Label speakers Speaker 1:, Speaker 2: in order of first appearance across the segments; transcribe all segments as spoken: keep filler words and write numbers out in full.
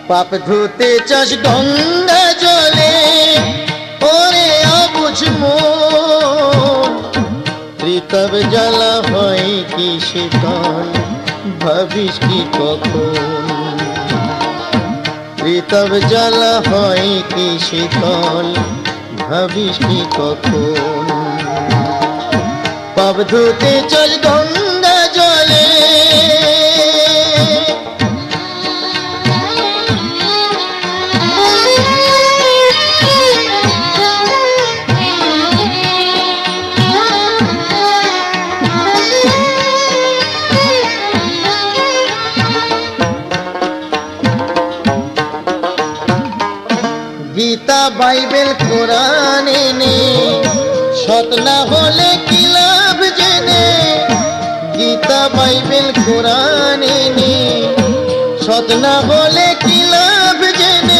Speaker 1: পাপ ধুতে চাস গঙ্গা জলে, ওরে অবুঝ মন। ঋতব জ্বালা হয় কি শীতল, ভাবিস কি কখন। ঋতব জ্বালা হয় কি শীতল, ভাবিস কি কখন। পাপ ধুতে চল গঙ্গা জলে, গীতা বাইবেল কোরআন এনে সৎ না হলে কি লাভ জেনে। গীতা বাইবেল কোরআন এনে সৎ না হলে কি লাভ জেনে।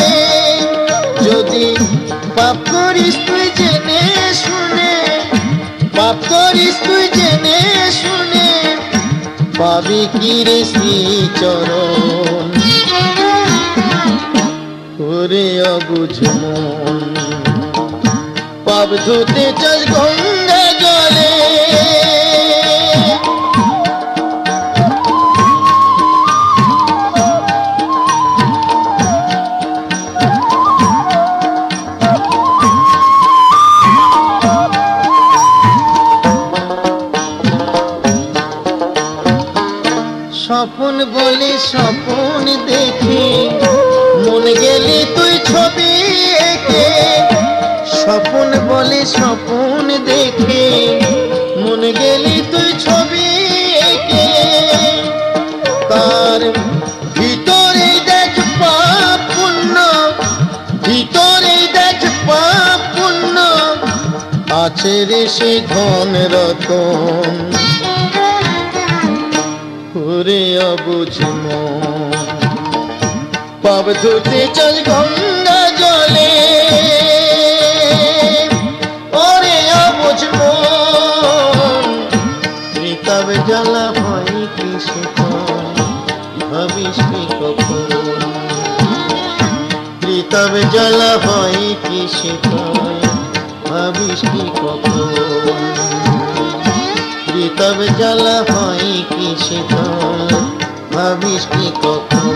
Speaker 1: যদি পাপ করিস তুই জেনে শুনে, পাপ করিস তুই জেনে শুনে, পাবি কি রে শ্রী চরণ। ওরে অবুঝ মন, পাপ ধুতে চাস গঙ্গা জলে। স্বপন বলে স্বপন দেখে, মন গেলি তুই ছবি এঁকে। স্বপন বলে স্বপন দেখে, মন গেলি তুই ছবি এঁকে। তার ভিতরে দেখ পাপ পুণ্য, ভিতরে দেখ পাপ পুণ্য, আছে রে সে ধন রতন। ওরে অবুঝ মন, পাপ ধুতে চল গঙ্গা জলে। ওরে অবুঝ মন, ঋতব জ্বালা হয় কি শীতল, ভাবিস কি কখন। ঋতব জ্বালা হয় কি শীতল, ভাবিস কি কখন। ঋতব জ্বালা হয় কি শীতল, ভাবিস কি কখন।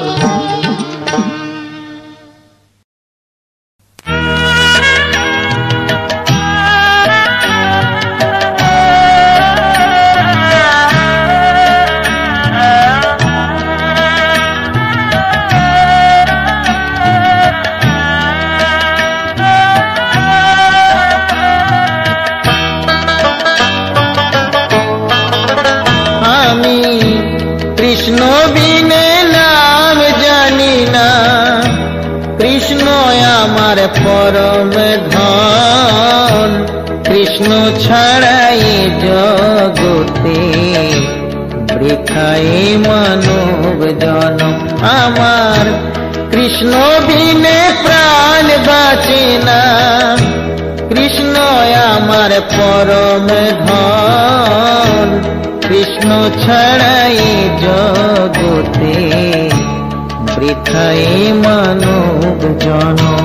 Speaker 2: পরম ধন কৃষ্ণ ছাড়াই জগতে, বৃথায় মানব জনম। আমার কৃষ্ণ বিনে প্রাণ বাঁচে না, কৃষ্ণ আমার পরম ধন। কৃষ্ণ ছাড়াই জগতে, বৃথায় মানব জনম।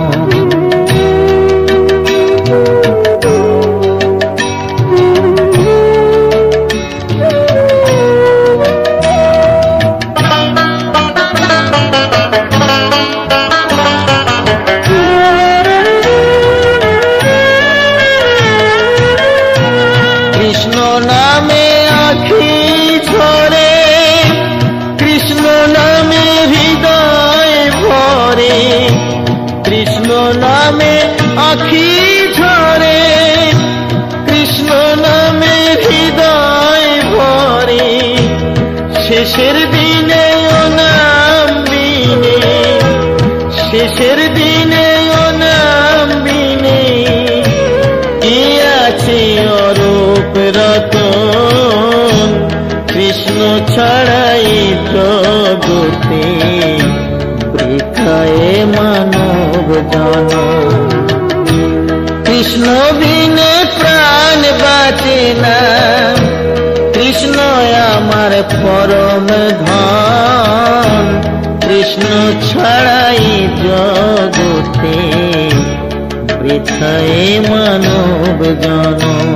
Speaker 2: কৃষ্ণ নামে আখি ঝরে, কৃষ্ণ নামে হৃদয় ভরে। কৃষ্ণ নামে আখি ঝরে, কৃষ্ণ নামে হৃদয় ভরে। শেষের দিনে ও নাম বিনে, শেষের দিনে ও নাম বিনে, কি আছে অরূপ রতন। কৃষ্ণ ছাড়াই জগতে, বৃথায় মানব জনম। কৃষ্ণ বিনে প্রাণ বাঁচে না, কৃষ্ণ আমার পরম ধন। কৃষ্ণ ছাড়াই জগতে বৃথায় মানব জনম।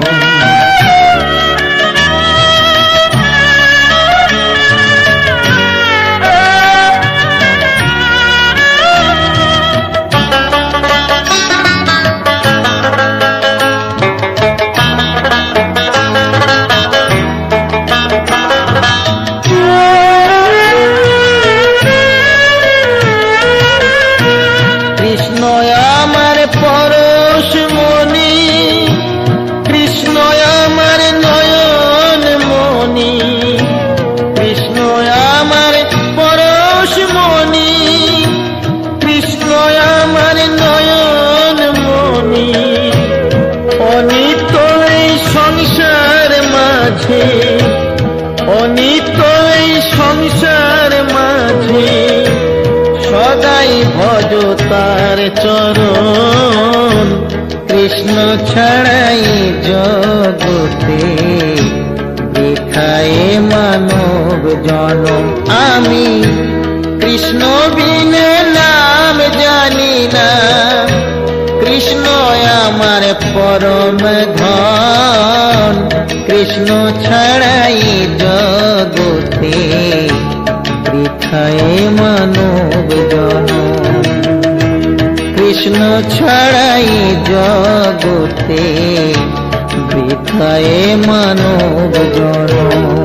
Speaker 1: অনিত এই সংসার মাঝে সদাই ভজ তার চরণ। কৃষ্ণ ছাড়াই জগতে বৃথায় মানব জনম। আমি কৃষ্ণ বিনে নাম জানি না, কৃষ্ণ আমার পরম ধন। কৃষ্ণ ছাড়াই জগতে বৃথায় মানব জনম। কৃষ্ণ ছাড়াই জগতে বৃথায় মানব জনম।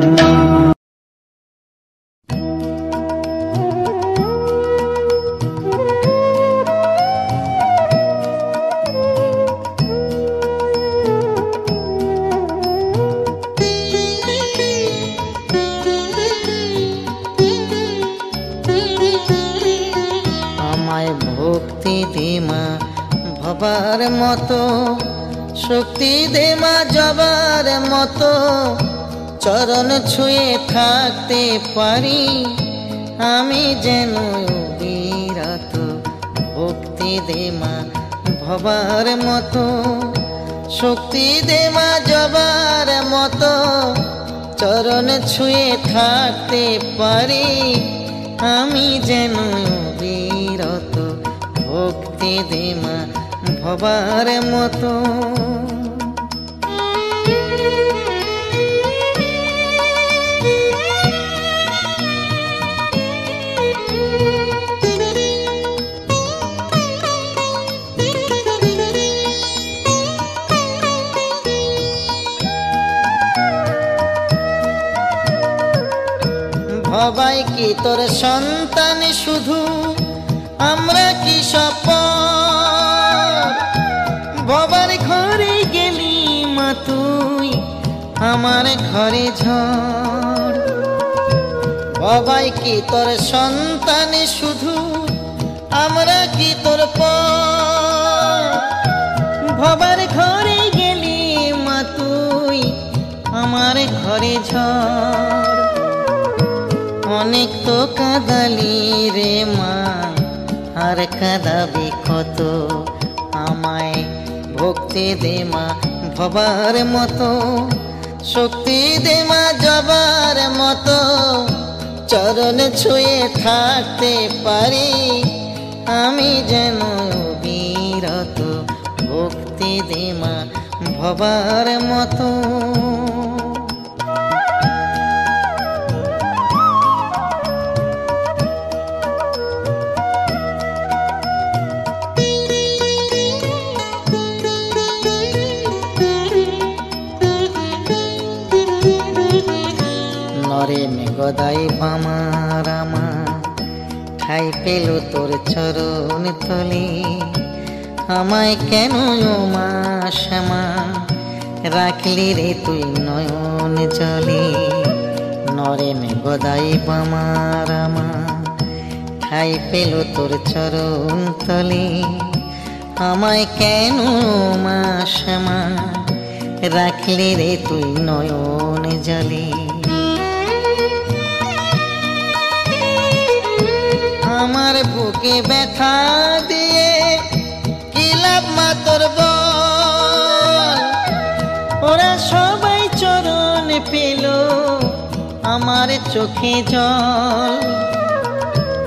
Speaker 1: ভবার মতো শক্তি দে মা জবার মতো, চরণ ছুঁয়ে থাকতে পারি আমি যেন বিরত। ভক্তি দে মা ভবার মতো শক্তি দে মা জবার মতো, চরণ ছুঁয়ে থাকতে পারি আমি যেন বিরত। ভক্তি দে মা ভবার মতো। ভবাই কি তোর সন্তান শুধু, আমরা কি সপর। ভবার ঘরে গেলি মা তুই আমার ঘরে ঝড়। ভবাই কি তোর সন্তান শুধু, আমরা কি তোর পর। ভবার ঘরে গেলি মা তুই আমার ঘরে ঝড়। অনেক তো কাঁদালি রে মা, আর কাঁদাবি কত। আমায় ভক্তি দে মা ভবার মতো শক্তি দে মা জবার মতো, চরণ ছুঁয়ে থাকতে পারি আমি যেন বিরত। ভক্তি দে মা ভবার মতো। নরে মেঘদাই বামা রামা, ঠাই পেল তোর চরণ তলে। আমায় কেন মা শ্যামা রাখলি রে তুই নয়ন জলে। নরে মেঘদাই বামা রামা, ঠাই পেল তোর চরণ তলে। আমায় কেন মা শ্যামা রাখলি রে তুই নয়ন জলে। আমার বুকে ব্যথা দিয়ে কি লাভ মা তোর বল। ওরা সবাই চরণ পেল আমার চোখে জল।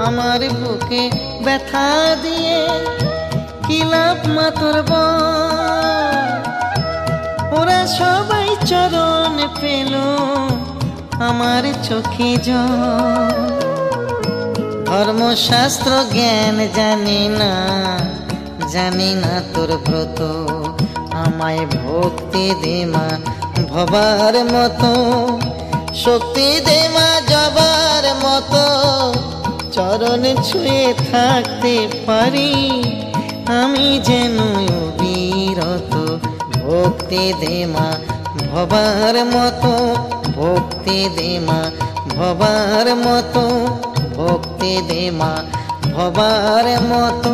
Speaker 1: আমার বুকে ব্যথা দিয়ে কি লাভ মা তোর বল? ওরা সবাই চরণ পেল আমার চোখে জল। ধর্মশাস্ত্র জ্ঞান জানি না, জানি না তোর ব্রত, আমায় ভক্তি দে মা ভবার মতো, শক্তি দে মা জবার মতো, চরণ ছুঁয়ে থাকতে পারি আমি যেন বিরত। ভক্তি দে মা ভবার মতো, ভক্তি দে মা ভবার মতো, ভক্তি দে মা ভবার মতো।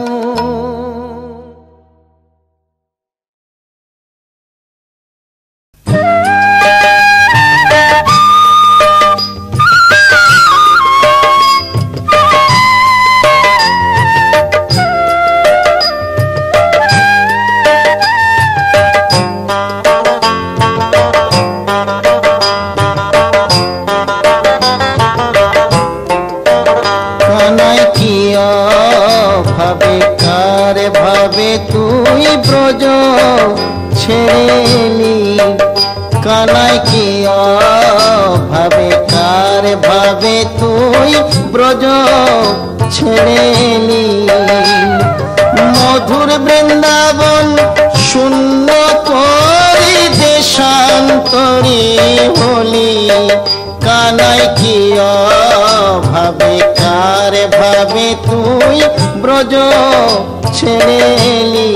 Speaker 1: তুই ব্রজ ছেড়েলি কানাই কি ভাবে কার ভাবে তুই ব্রজ ছেড়েলি। মধুর বৃন্দাবন শূন্য করি দেশান্তরী হলি, কানাই কি ভাবে কার ভাবে তুই ব্রজ ছেড়েলি।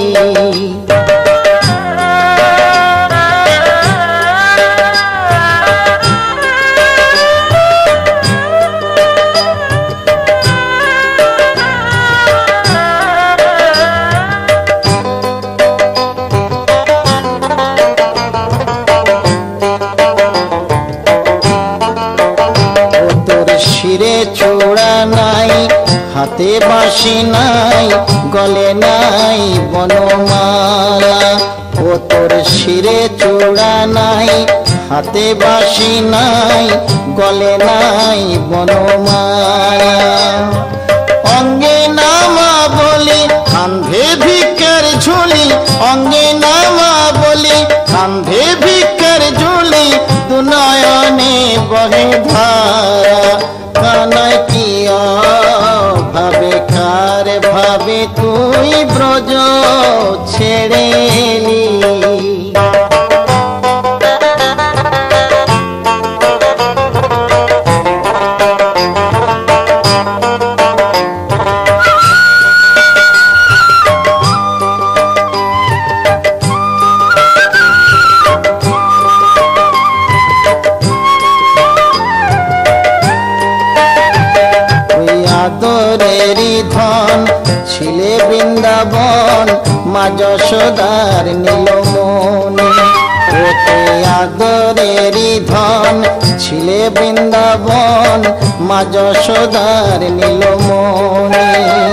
Speaker 1: শিরে চূড়া নাই, হাতে বাঁশি নাই, গলে নাই বনমালা। ও তোর শিরে চূড়া নাই, হাতে বাঁশি নাই, গলে নাই বনমালা। অঙ্গে নামা বলি কান্ধে ভিক্ষার ঝুলি, অঙ্গে নামা বলি কান্ধে ভিক্ষার ঝুলি, দুনয়নে বহে ধারা। কানাই কি ভাবে কার ভাবে তুই ব্রজ ছেড়েলি। ধন ছিলে বৃন্দাবন মা যশোদার নীলমণি। ওতে আদরেরই ধন ছিলে বৃন্দাবন মা যশোদার নীলমণি।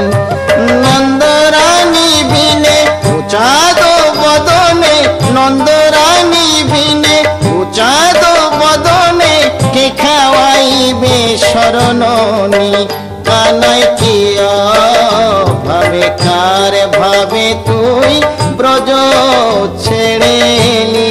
Speaker 1: নন্দরানী বিনে উচাদ বদনে, নন্দরানী বিনে উচাদ বদনে, কে খাওয়াইবে শরণনি। কানাই কি ভাবে কার ভাবে তুই ব্রজ ছেড়েলি।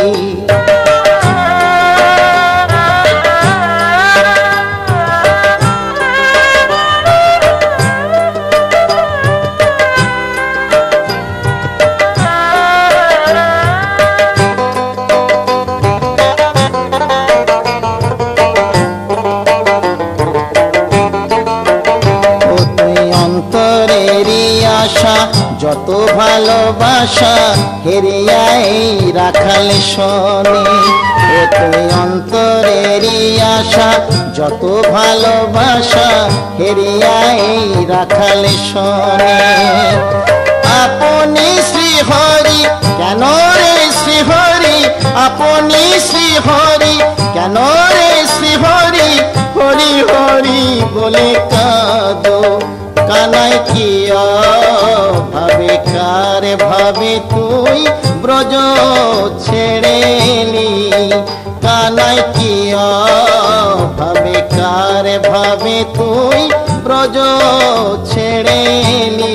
Speaker 1: যত ভালোবাসা হেরিয়াই রাখাল শোনে। ও তুই অন্তরেরই আশা, যত ভালোবাসা হেরিয়াই রাখাল শোনে। আপনি শ্রী হরি কেন রে শ্রী হরি, আপনি শ্রী হরি কেন রে শ্রী হরি, হরি হরি বলে কাঁদো। কানাই কি ভাবে কার ভাবে তুই ব্রজ ছেড়েলি। কানাই কি ভাবে কার ভাবে তুই ব্রজ ছেড়ে এলি।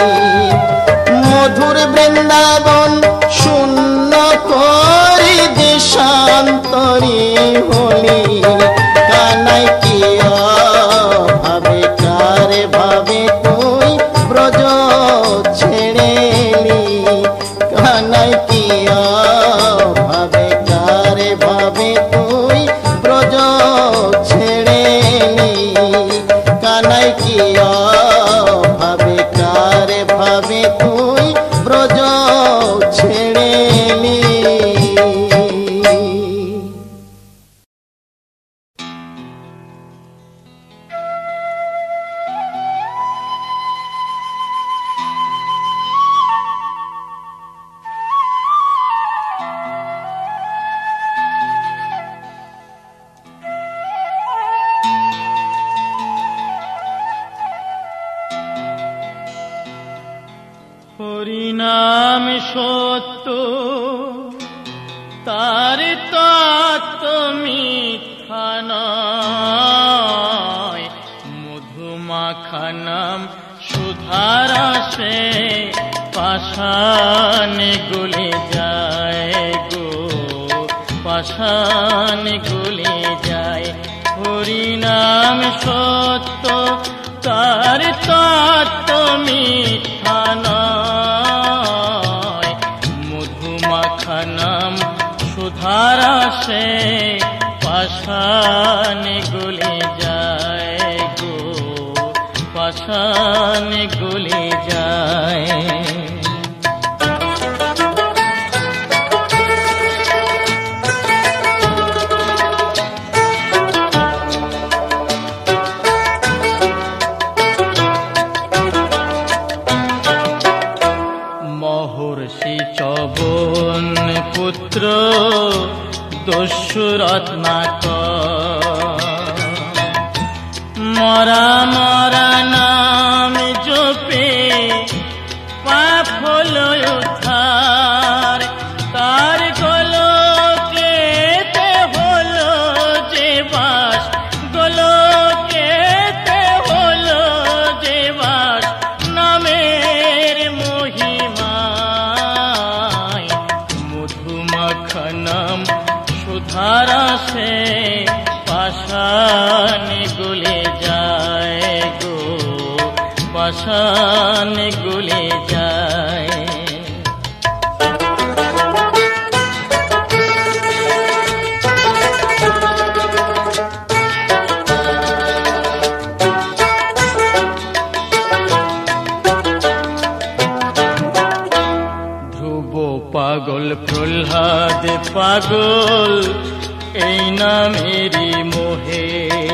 Speaker 1: মধুর বৃন্দাবন শূন্য করি দেশান্তরী হলি। কানাই কি ভাবে কারে ভাবে তুই ব্রজ ছেড়ে এলি। কানাই কি ভাবে কারে ভাবে তুই ব্রজ ছেড়ে এলি। কানাই কি ভাবে কারে ভাবে তুই ব্রজ ছেড়ে এলি।
Speaker 2: হরিনাম সত্য তার তত্ত্ব মিথ্যা নয়। মধুমাখা নাম সুধার রসে পাষাণ গলে যায় গো, পাষাণ গলে যায়। হরিনাম সত্য তার তত্ত্ব মিথ্যা নয়। মধুমাখা নাম সুধার রসে পাষাণ গলে যায় গো, পাষাণ গলে যায়। মহর্ষি চবন পুত্র দস্যুরত্নাকর মরা মরা নাম জপে পাপ হলো উদ্ধার। তার গোলকেতে হলো যে বাস, গোলকেতে হলো যে বাস নামের মহিমায়। মধুমাখা নাম সুধার রসে পাষাণ গলে যায় গো, পাষাণ গলে যায়। ধ্রুব পাগল প্রহ্লাদ পাগল এই নামেরই মোহে।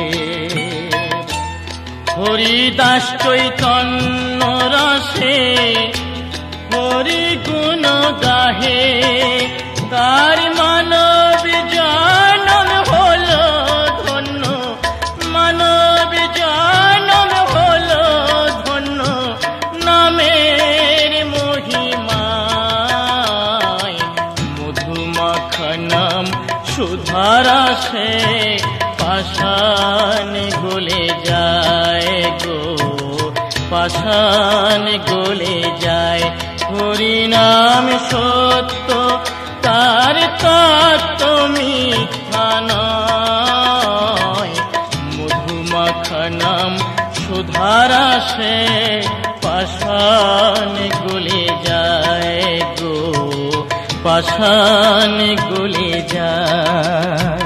Speaker 2: হরিদাস চৈতন্য রসে হরি গুণ গাহে। তার মানব জনম হলো ধন্য, মানব জনম হলো ধন্য নামের মহিমায়। মধুমাখা নাম সুধার রসে পাষাণ গলে যায় গো, পাষাণ গলে যায়। হরিনাম সত্য তার তত্ত্ব মিথ্যা নয়। মধুমাখা নাম সুধার রসে পাষাণ গলে যায় গো, পাষাণ গলে যায়।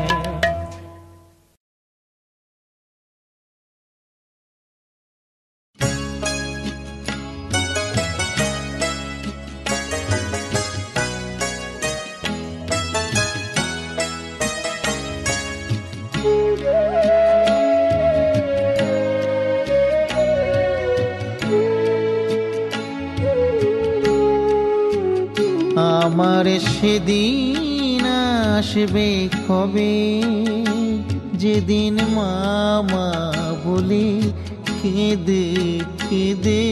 Speaker 1: আমার সেদিন আসবে কবে, যেদিন মামা বলে কেঁদে কেঁদে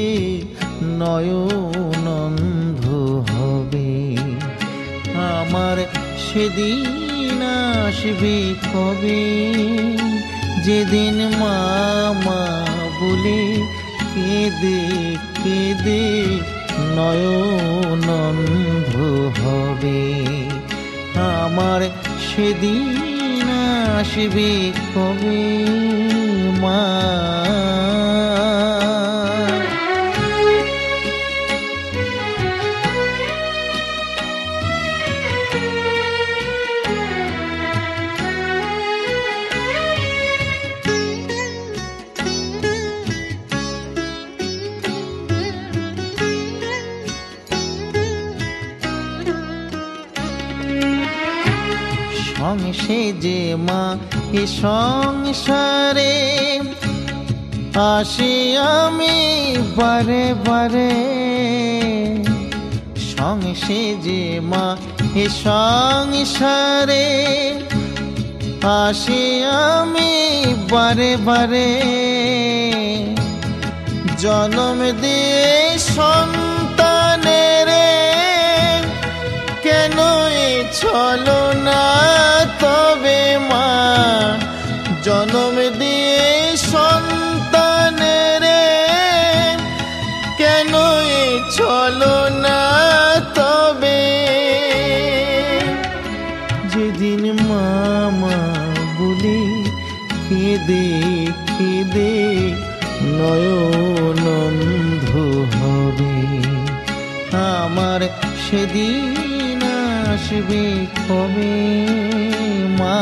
Speaker 1: নয়ন অন্ধ হবে। আমার সেদিন আসবে কবে, যেদিন মামা বলে কেঁদে কেঁদে নয়ন অন্ধ হবে। আমার সেদিন আসবে কবে মা? সংসে যে মা এ সংসারে আসি আমি বারে বারে। সংসে যে মা এ সংসারে আসি আমি বারে বারে। জন্ম দিয়ে সন্তানের কেন এ চলো না তবে মা? জন্ম দিয়ে সন্তানের কেন এ চলো না তবে? যেদিন মামা বলে কেঁদে কেঁদে নয়ন অন্ধ হবে। আমার সেদিন আসবে কবে মা?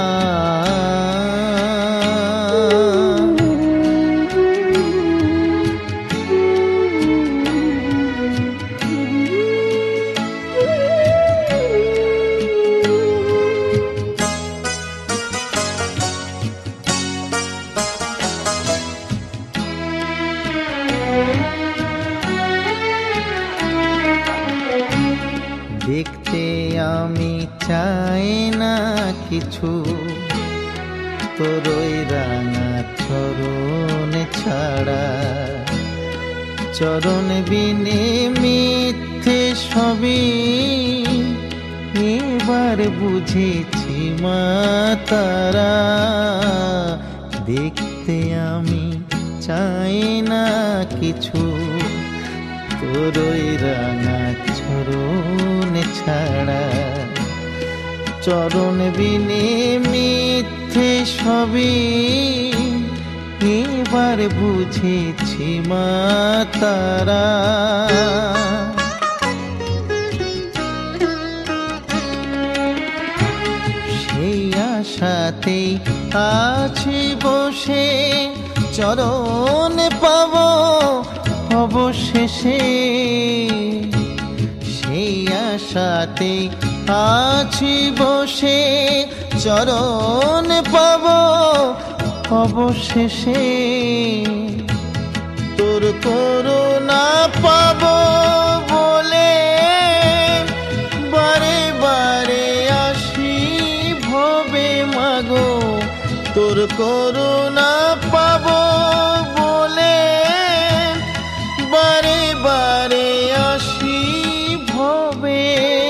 Speaker 1: দেখতে আমি চাই না কিছু তোর ওই রাঙা চরণ ছাড়া। চরণ বিনে মিথ্যে সবই এবার বুঝেছি মা তারা। দেখতে আমি চাই না কিছু তোর ওই রাঙা চরণ ছাড়া। চরণ বিনে মিথ্যে সবই এবার বুঝেছি মা তারা। সেই আশাতেই আছি বসে চরণ পাব অবশেষে। সেই আশাতে আছি বসে চরণ পাব অবশেষে। তোর করুণা পাব বলে বারে বারে আসি ভবে মাগো। তোর করুণা পাব বলে বারে বারে আসি ভবে।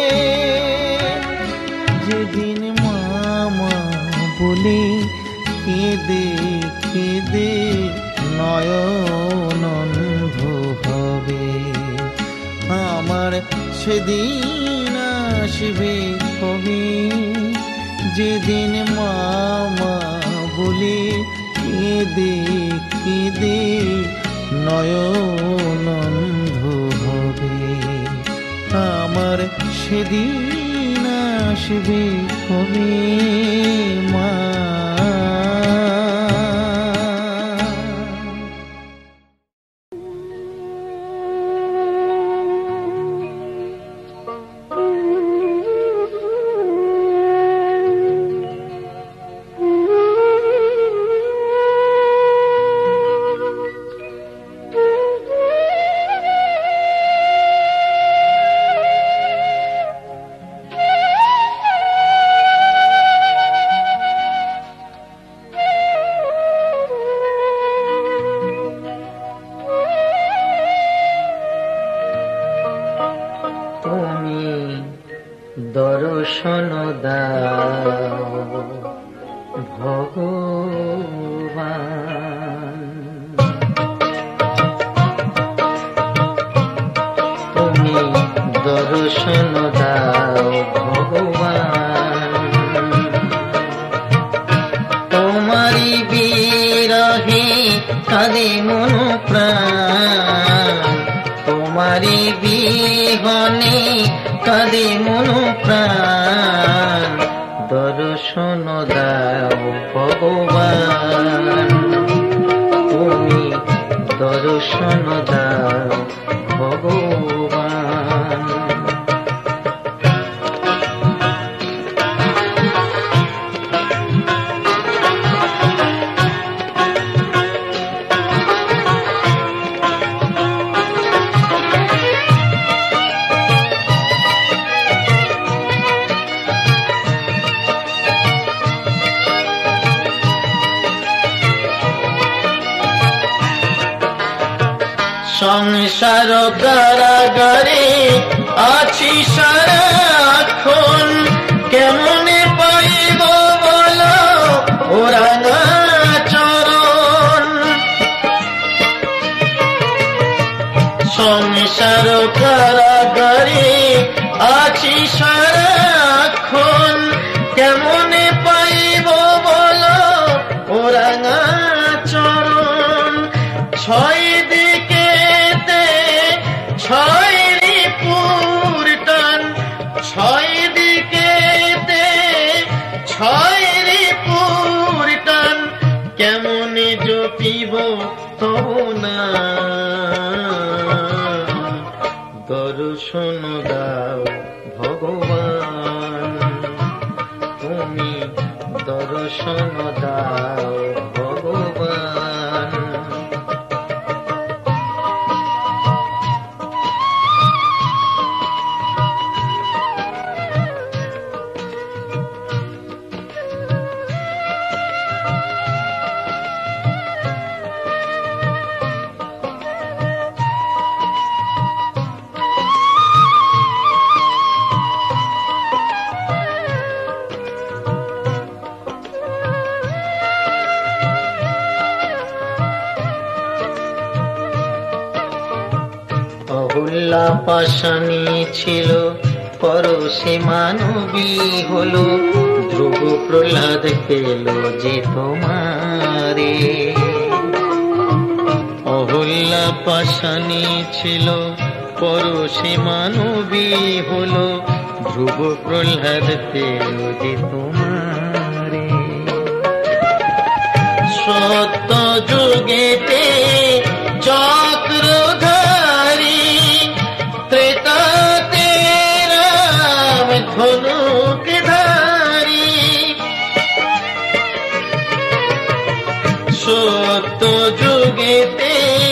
Speaker 1: যেদিন মামা বলে কেঁদে কেঁদে নয়ন অন্ধ হবে। আমার সেদিন আসবে কবে? যেদিন মামা বলে কেঁদে কেঁদে নয়ন অন্ধ হবে। আমার সেদিন আসবে কবে মা? দর্শন দাও ভগবান। দর্শন দাও ভগবান। তোমারি বিরহে কাঁদে মন প্রাণ, তোমারি বিহনে কাঁদে মন প্রাণ, দর্শন দাও ভগবান। তুমি দর্শন দাও ভগবান। সংসার কারাগারে আছি সারাক্ষণ, কেমনে পাইব বলো ওরাঙা চরণ। সংসার কারাগারে আছি সারাক্ষণ, কেমনে পাইব বলো ওরাঙা চরণ। ছয় ছয় রিপুর টান, ছয় দিকেতে ছয় রিপুর টান, কেমনে জপিব তবু না। দর্শন দাও ভগবান, তুমি দর্শন দাও ভগবান। অহুল্লা পাশানি ছিল পরশে মানবী হলো, ধ্রুব প্রহ্লাদ পেল যে তোমারে। অহুল্লা পাশানি ছিল পরশে মানবী হলো, ধ্রুব প্রহ্লাদ পেল যে তোমারে। সত্য যুগেতে চক্রধারী, ত্রেতাতে রাম ধনুক ধারী। সত্য যুগেতে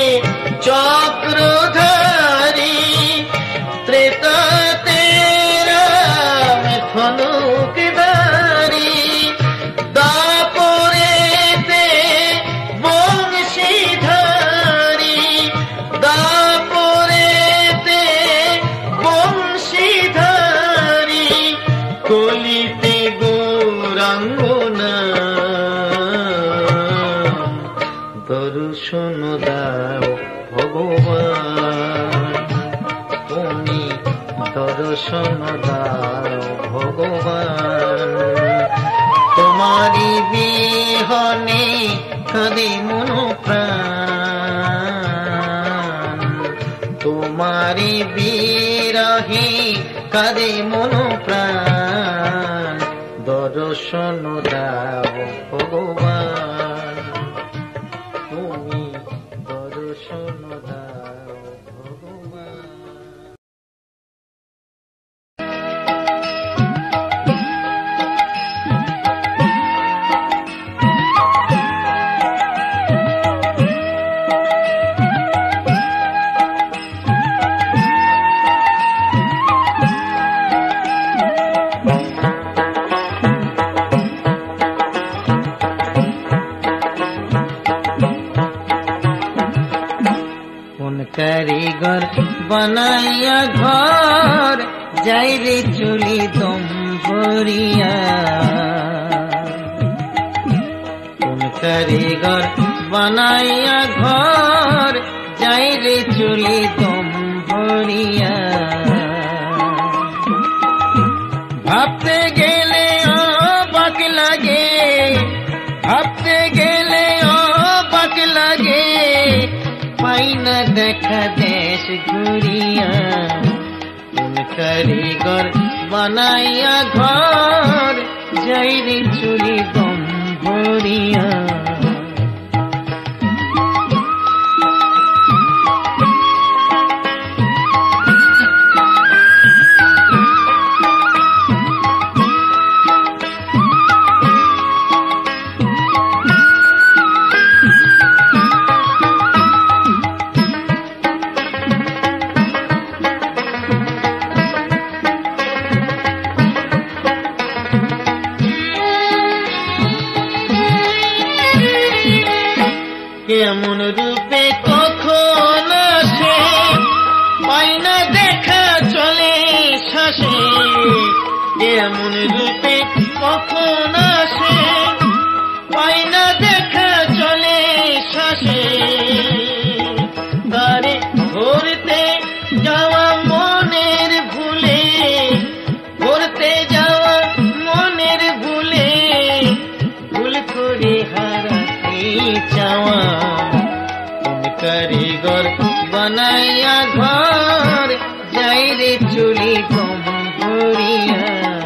Speaker 1: চক্রধারী, ত্রেতাতে রাম ধনুক ধারী। দাপরেতে বংশীধারী, দাপরেতে বংশীধারী, কলিতে গৌরাঙ্গনা। দর্শন দাও ভগবান, তুমি দর্শন দাও ভগবান। তোমারি বিহনে কাঁদে মন প্রাণ, তোমারি বিরহে কাঁদে মন প্রাণ, দর্শন দাও ভগবান। তুমি দর্শন দাও ভগবান। কারিগর বানাইয়া ঘর, যাই রে চুলি দম ভরিয়া। কোন কারিগর বানাইয়া ঘর, যাই রে চুলি দম ভরিয়া। ভাবতে গেলে অবাক লাগে, ভাবতে গেলে অবাক লাগে, পাই না দেখা দেশ ঘুরিয়া। কোন কারিগর বানাইয়া ঘর, যাই রে চুলি দম ভরিয়া। কেমন রূপে কখন আসে, পাই না দেখা চলে শ্বাসে। কেমন রূপে কখন আসে, পাই না দেখা চলে শ্বাসে। তারে ধরতে যাওয়া মনের ভুলে, ধরতে যাওয়া মনের ভুলে, ভুল করে হারাতে চাওয়া। কোন কারিগর বানাইয়া ঘর, যাই রে চুলি দম ভরিয়া।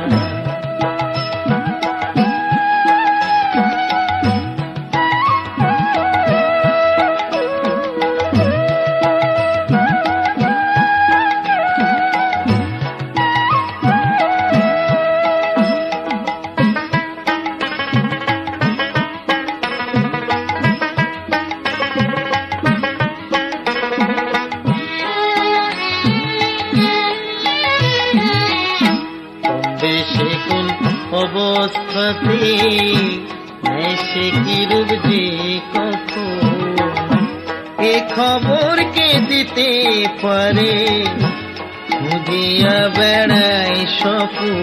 Speaker 1: অবস্থাতে সে কি রূপ যে কখন, এ খবর কে দিতে পারে, খুঁজিয়া বেড়ায় স্বপন।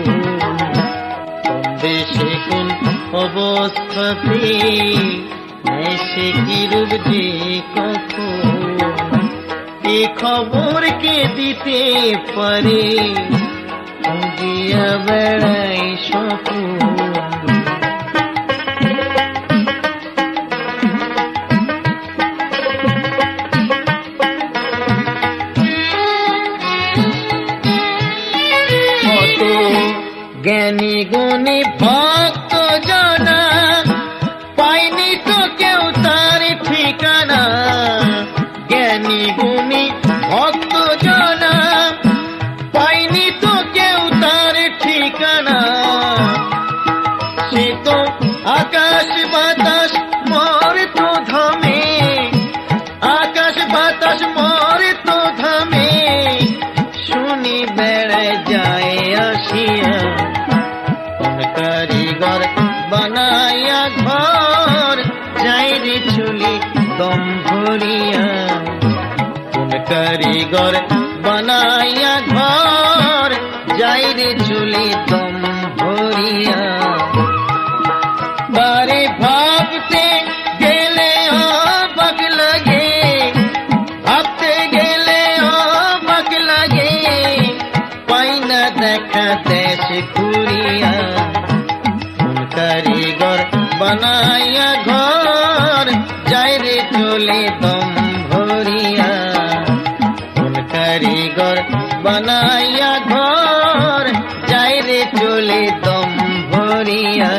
Speaker 1: দেশে কোন অবস্থাতে সে কি রূপ যে কখন, এ খবর কে দিতে পারে, খুঁজিয়া বেড়াই স্বপন। কত জ্ঞানী গুণী ভক্ত জনা, পাইনি তো কেউ তার ঠিকানা। জ্ঞানী গুণী ভক্ত জনা, পাইনি তো কেউ তার ঠিকানা। সে তো আকাশ বাতাস মর তো ধামে, আকাশ বাতাস মর তো ধামে, শুনি বেড়ায় যায় আসিয়া। কোন কারিগর বানাইয়া ঘর, যাই রে চুলি দম ভরিয়া। কোন কারিগর বানাইয়া ঘর, যাই রে চুলি দম ভরিয়া। বারে ভাবতে গেলে অবাক লাগে, ভাবতে গেলে অবাক লাগে, পাই না দেখা দেশ ঘুরিয়া। কোন কারিগর বানাইয়া ঘর, যাই রে চুলি দম ভরিয়া। কোন কারিগর বানাইয়া ঘর, যাই রে চলে দম ভরিয়া।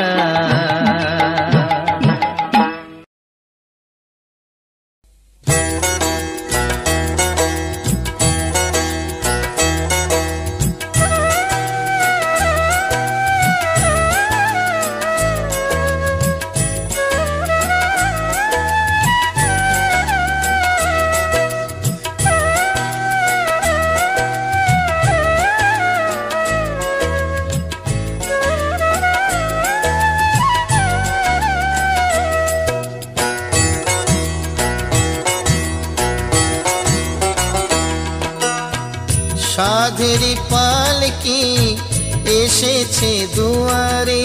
Speaker 1: সাধেরি পালকি এসেছে দুয়ারে,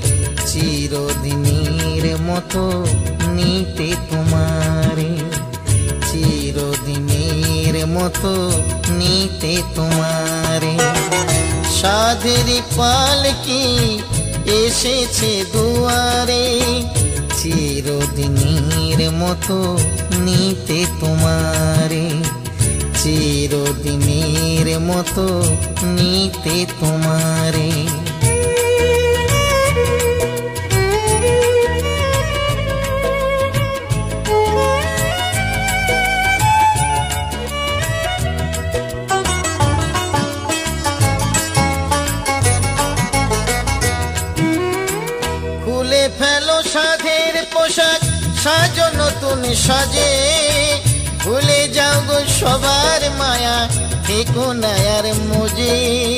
Speaker 1: চিরদিনের মতো নিতে তোমারে, চিরদিনের মতো নিতে তোমারে। সাধের পালকি এসেছে দুয়ারে, চিরদিনের মতো নিতে তোমারে, চিরদিনের মতো নিতে তোমারে। খুলে ফেলো সাধের পোশাক, সাজো নতুন সাজে, ভুলে যাও গো সবার মায়া, থেকো না আর মজে।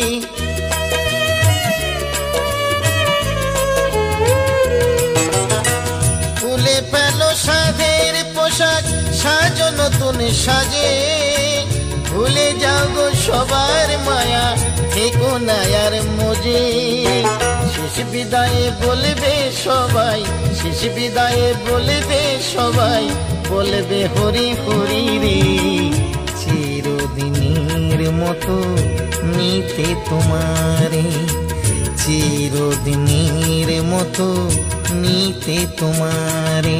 Speaker 1: খুলে ফেলো সাধের পোশাক, সাজো নতুন সাজে, ভুলে যাও গো সবার মায়া, থেকো না আর মজে। শেষ বিদায়ে বলবে সবাই, শেষ বিদায়ে বলবে সবাই, বলবে হরি হরি রে। চিরদিনের মতো নিতে তোমারে, চিরদিনের মতো নিতে তোমারে।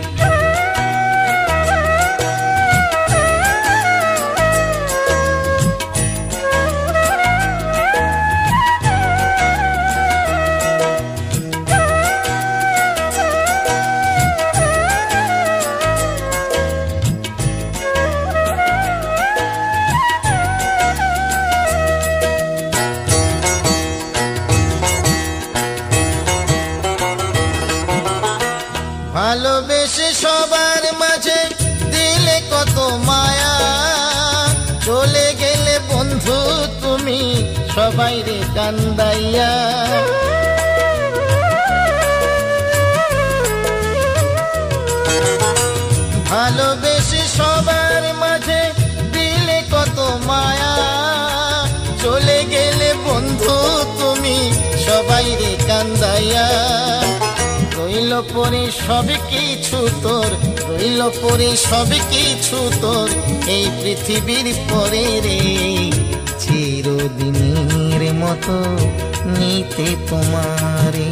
Speaker 1: ভালোবেসে সবার মাঝে দিলে কত মায়া, চলে গেলে বন্ধু তুমি সবাই রে কান্দাইয়া। ভালোবেসে সবার মাঝে দিলে কত মায়া, চলে গেলে বন্ধু তুমি সবাই রে কান্দাইয়া। রইল পরে সব কিছু তোর, রইল পরে সব কিছু তোর এই পৃথিবীর পরে রে। চিরদিনের মতো নিতে তোমারে,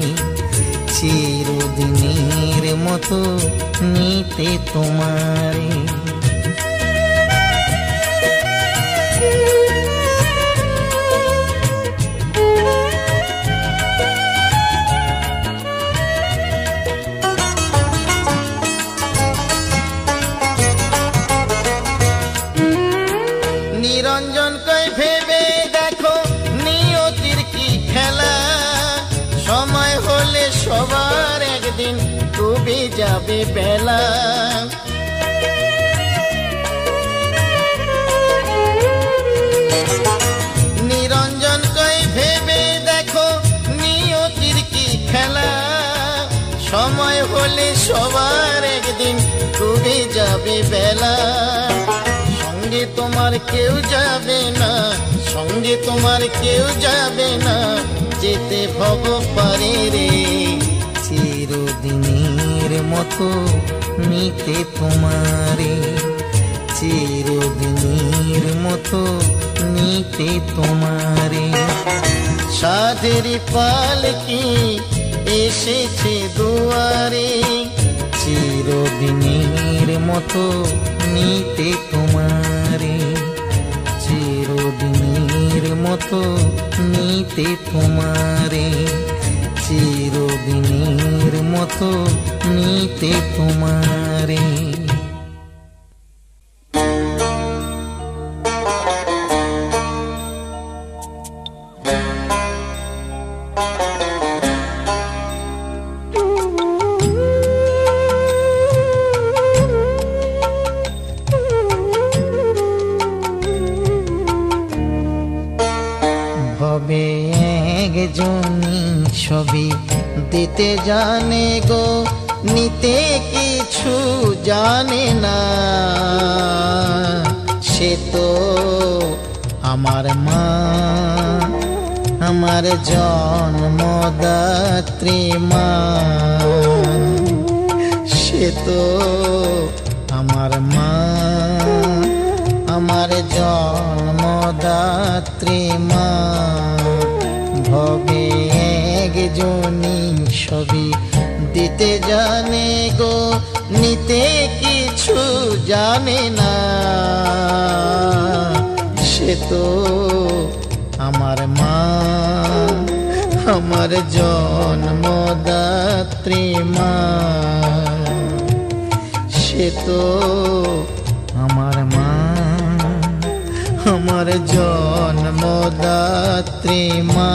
Speaker 1: চিরদিনের মতো নিতে তোমারে। নিরঞ্জন কই ভেবে দেখো নিয়তির কি খেলা, সময় হলে সবার একদিন ডুবে যাবে বেলা। নিরঞ্জন কই ভেবে দেখো নিয়তির কি খেলা, সময় হলে সবার একদিন ডুবে যাবে বেলা। সঙ্গে তোমার কেউ যাবে না, সঙ্গে তোমার কেউ যাবে না, যেতে ভব পারে রে। চিরদিনের মতো নিতে তোমারে, চিরদিনের মতো নিতে তোমারে। সাধের পালকি এসেছে দুয়ারে, চিরদিনের মতো নিতে তোমারে, চিরদিনের মতো নিতে তোমারে, চিরদিনের মতো নিতে তোমারে। ভবে একজনই ছবি দিতে জানে গো, নিতে কিছু জানে না। সে তো আমার মা, আমার জন্মদাত্রী মা। সে তো আমার মা, আমার জন্মদাত্রী মা। ভবে একজনই সবই দিতে জানে গো, নিতে কিছু জানে না। সে তো আমার মা, আমার জন্মদাত্রী মা। সে তো আমার মা, আমার জন্মদাত্রী মা।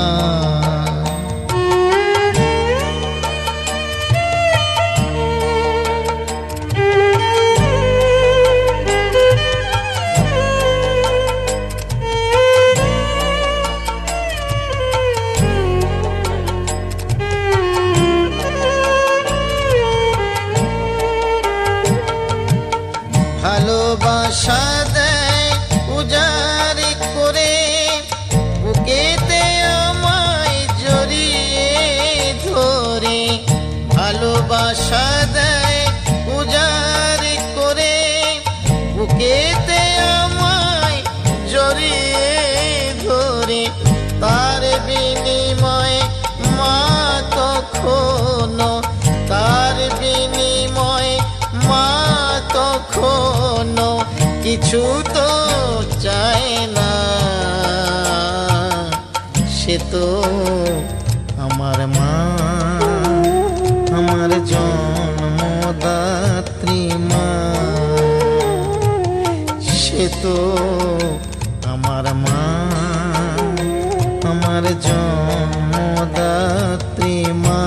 Speaker 1: ভালোবাসা দেয় উজাড় করে, বুকেতে আমায় জড়িয়ে ধরে। ভালোবাসা দেয় উজাড় করে, বুকেতে আমায় জড়িয়ে ধরে। তার বিনিময়ে মা তখনো, তার বিনিময়ে মা তখনো কিছু তো চায় না। সে তো আমার মা, আমার জন্মদাত্রী মা। সে তো আমার মা, আমার জন্মদাত্রী মা।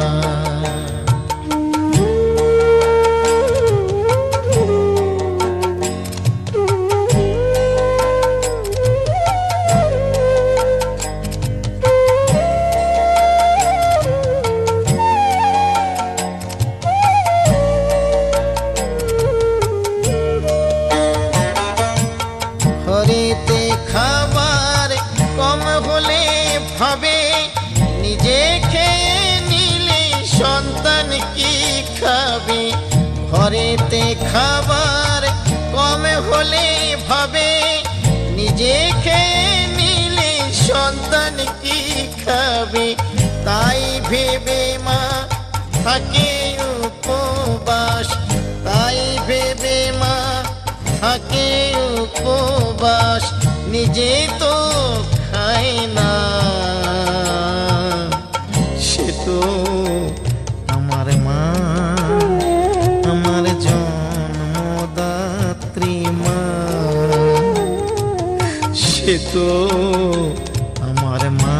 Speaker 1: ঘরেতে খাবার কম হলে ভাবে, নিজে খেয়ে নিলে সন্তান কি খাবে। ঘরেতে খাবার কম হলে ভাবে, নিজে খেয়ে নিলে সন্তান কি খাবে। তাই ভেবে মা থাকে উপবাস, তাই ভেবে মা থাকে উপবাস। নিজে তো খায় না। সে তো আমার মা, আমার জন্মদাত্রী মা। সে তো আমার মা,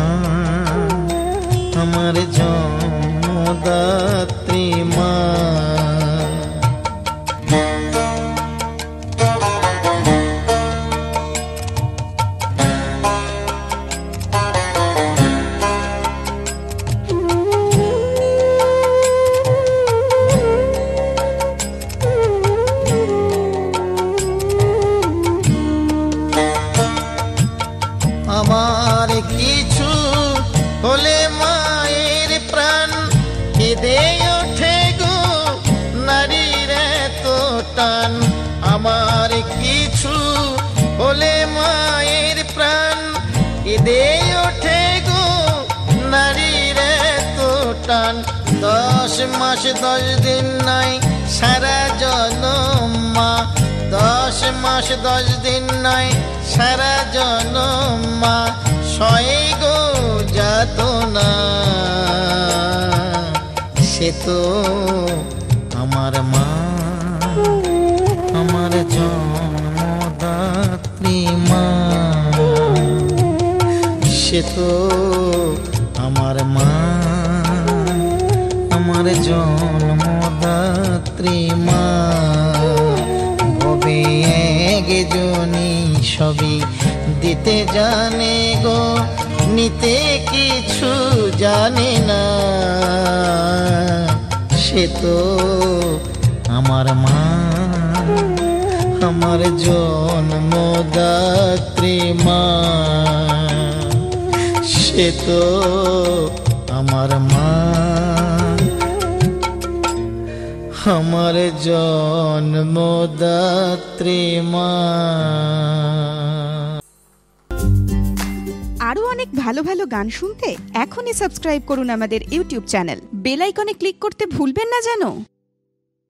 Speaker 1: আমার জন্মদাত্রী মা। আমার কিছু হলে মায়ের প্রাণ কেঁদে ওঠে গো, নারীর এত টান। আমার কিছু হলে মায়ের প্রাণ কেঁদে ওঠে গো, নারীর এত টান। দশ মাস দশ দিন নাই সারা জনম মা, দশ মাস দশ দিন নাই সারা জনম মা। সয়ে গো যাতনা। সে তো আমার মা, আমার জন্মদাত্রী মা। সে তো আমার মা, আমার জন্মদাত্রী মা। ভবে একজনই সবই দিতে জানে গো, নিতে কিছু জানে না। সে তো আমার মা, আমার জন্মদাত্রী মা। সে তো আমার মা, আমার জন্মদাত্রী মা।
Speaker 3: আরো অনেক ভালো ভালো গান শুনতে এখনই সাবস্ক্রাইব করুন আমাদের ইউটিউব চ্যানেল। বেল আইকনে ক্লিক করতে ভুলবেন না যেন।